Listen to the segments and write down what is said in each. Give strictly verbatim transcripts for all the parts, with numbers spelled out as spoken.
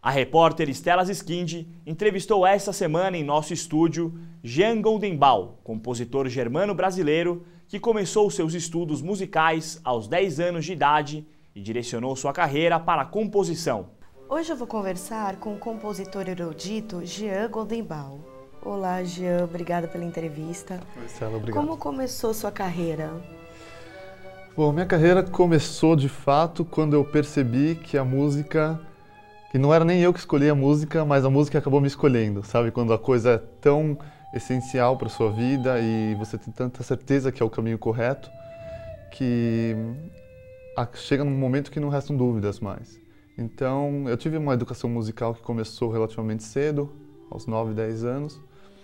A repórter Stella Ziskind entrevistou esta semana em nosso estúdio Jean Goldenbaum, compositor germano-brasileiro que começou seus estudos musicais aos dez anos de idade e direcionou sua carreira para a composição. Hoje eu vou conversar com o compositor erudito Jean Goldenbaum. Olá, Jean, obrigada pela entrevista. Oi, Stella, obrigado. Como começou sua carreira? Bom, minha carreira começou de fato quando eu percebi que a música, que não era nem eu que escolhi a música, mas a música acabou me escolhendo, sabe? Quando a coisa é tão essencial para a sua vida e você tem tanta certeza que é o caminho correto, que chega num momento que não restam dúvidas mais. Então, eu tive uma educação musical que começou relativamente cedo, aos nove, dez anos,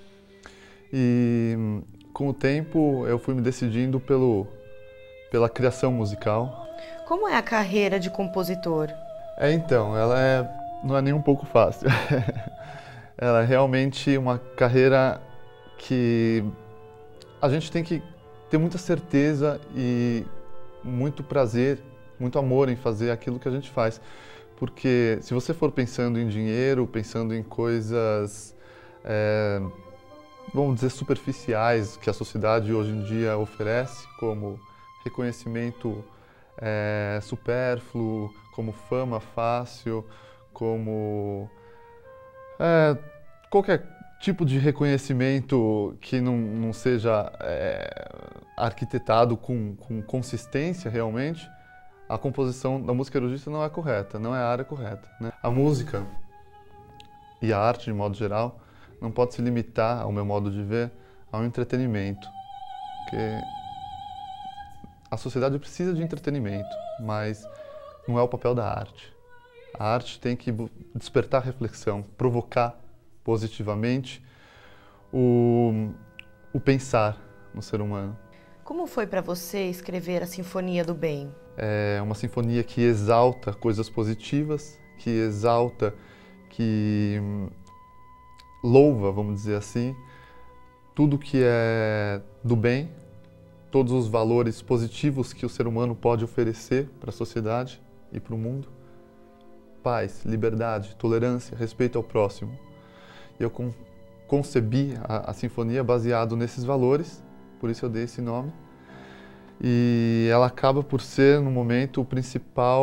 e com o tempo eu fui me decidindo pelo, pela criação musical. Como é a carreira de compositor? É, então, ela é, não é nem um pouco fácil. Ela é realmente uma carreira que a gente tem que ter muita certeza e muito prazer, muito amor em fazer aquilo que a gente faz. Porque se você for pensando em dinheiro, pensando em coisas, é, vamos dizer, superficiais que a sociedade hoje em dia oferece, como reconhecimento é, supérfluo, como fama fácil, como é, qualquer tipo de reconhecimento que não, não seja é, arquitetado com, com consistência realmente, a composição da música erudita não é correta, não é a área correta, né? A música e a arte, de modo geral, não pode se limitar, ao meu modo de ver, ao entretenimento. Porque a sociedade precisa de entretenimento, mas não é o papel da arte. A arte tem que despertar reflexão, provocar positivamente o, o pensar no ser humano. Como foi para você escrever a Sinfonia do Bem? É uma sinfonia que exalta coisas positivas, que exalta, que louva, vamos dizer assim, tudo que é do bem, todos os valores positivos que o ser humano pode oferecer para a sociedade e para o mundo. Paz, liberdade, tolerância, respeito ao próximo. E eu con concebi a, a sinfonia baseado nesses valores, por isso eu dei esse nome. E ela acaba por ser, no momento, o principal,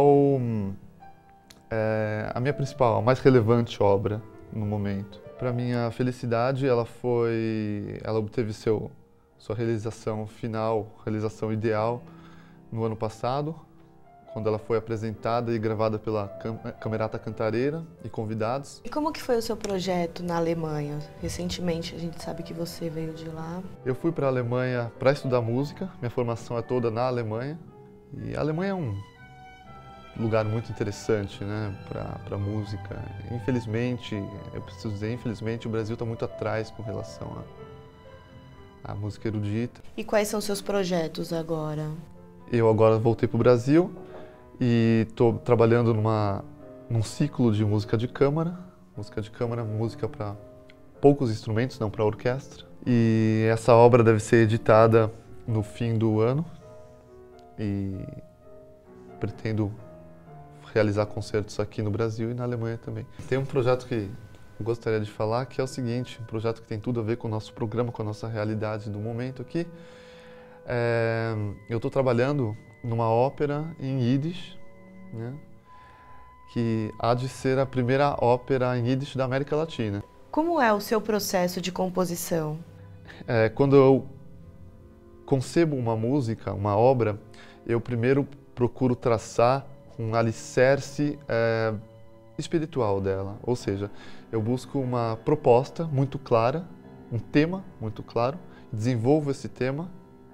é, a minha principal, a mais relevante obra no momento. Para minha felicidade, ela foi, ela obteve seu, sua realização final, realização ideal no ano passado, quando ela foi apresentada e gravada pela Camerata Cantareira e convidados. E como que foi o seu projeto na Alemanha? Recentemente a gente sabe que você veio de lá. Eu fui para a Alemanha para estudar música, minha formação é toda na Alemanha. E a Alemanha é um lugar muito interessante, né, para a música. Infelizmente, eu preciso dizer, infelizmente o Brasil está muito atrás com relação à música erudita. E quais são seus projetos agora? Eu agora voltei para o Brasil e estou trabalhando numa, num ciclo de música de câmara. Música de câmara, música para poucos instrumentos, não para orquestra. E essa obra deve ser editada no fim do ano e pretendo realizar concertos aqui no Brasil e na Alemanha também. Tem um projeto que eu gostaria de falar que é o seguinte, um projeto que tem tudo a ver com o nosso programa, com a nossa realidade do momento aqui. É, eu estou trabalhando numa ópera em Yiddish, né, que há de ser a primeira ópera em Yiddish da América Latina. Como é o seu processo de composição? É, quando eu concebo uma música, uma obra, eu primeiro procuro traçar um alicerce é, espiritual dela, ou seja, eu busco uma proposta muito clara, um tema muito claro, desenvolvo esse tema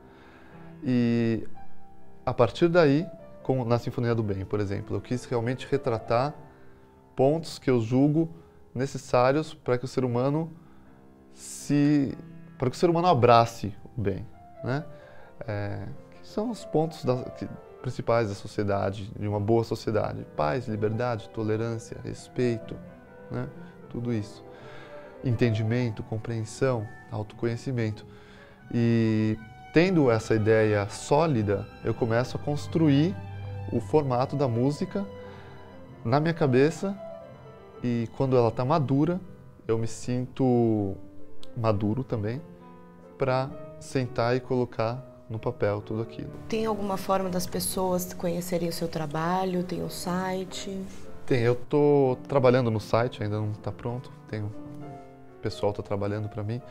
e a partir daí, como na Sinfonia do Bem, por exemplo, eu quis realmente retratar pontos que eu julgo necessários para que o ser humano se, para que o ser humano abrace o bem, né? É, que são os pontos da, que, principais da sociedade, de uma boa sociedade: paz, liberdade, tolerância, respeito, né? Tudo isso, entendimento, compreensão, autoconhecimento. E tendo essa ideia sólida, eu começo a construir o formato da música na minha cabeça e quando ela está madura, eu me sinto maduro também para sentar e colocar no papel tudo aquilo. Tem alguma forma das pessoas conhecerem o seu trabalho? Tem o site? Tem, eu estou trabalhando no site, ainda não está pronto, tem, o pessoal está trabalhando para mim,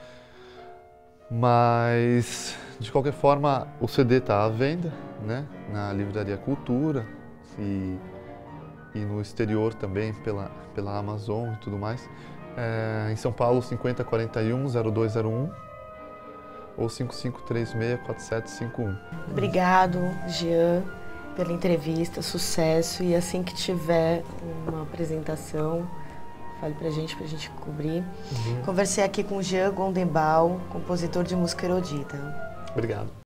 mas de qualquer forma o C D está à venda, né, na Livraria Cultura e, e no exterior também pela, pela Amazon e tudo mais. É, em São Paulo, cinquenta quarenta e um, zero dois zero um ou cinco cinco três seis, quatro sete cinco um. Obrigado, Jean, pela entrevista, sucesso, e assim que tiver uma apresentação, fale pra gente, pra gente cobrir. Uhum. Conversei aqui com Jean Gondembaum, compositor de música erudita. Obrigado.